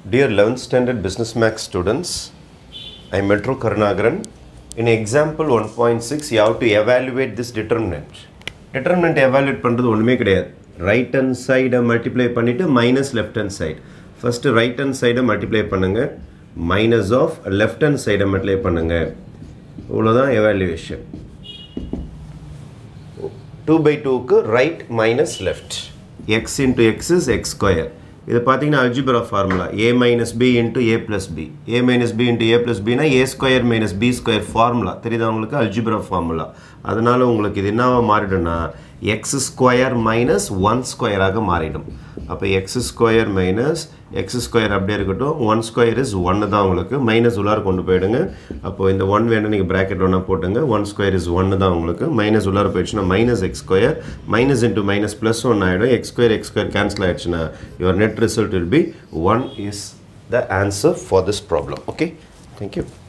Dear 11th standard business maths students, I am Metro Karnagaran. In example 1.6, you have to evaluate this determinant. Determinant evaluate பண்றது ஒண்ணுமே கிடையாது. Right hand side multiply பண்ணிட்டு minus left hand side. First right hand side multiply பண்ணுங்க. Minus of left hand side multiply பண்ணுங்க. இவ்வளவுதான் evaluation. 2 by 2 க்கு right minus left. X into x is x square. இது பாத்தீங்கன்னா algebra formula a minus b into a plus b. a minus b into a plus b னா a square minus b square formula. தெரியுதா உங்களுக்கு algebra formula. அதனால உங்களுக்கு இது என்னவா மாறிடும்னா x square minus 1 square ஆக மாறிடும். அப்ப x square minus x square அப்படியே இருக்கட்டும். 1 square is 1 தான் உங்களுக்கு. மைனஸ் உள்ளார கொண்டு போய்டுங்க. அப்போ இந்த 1 வேணும் நீங்க bracket ஒண்ணா போடுங்க. 1 square is 1 தான் உங்களுக்கு. மைனஸ் உள்ளார போய்டுச்சுனா minus x square minus into minus plus 1 ஆயிடும். x square cancel ஆயிடுச்சுனா your net result will be 1 is the answer for this problem. Okay? Thank you.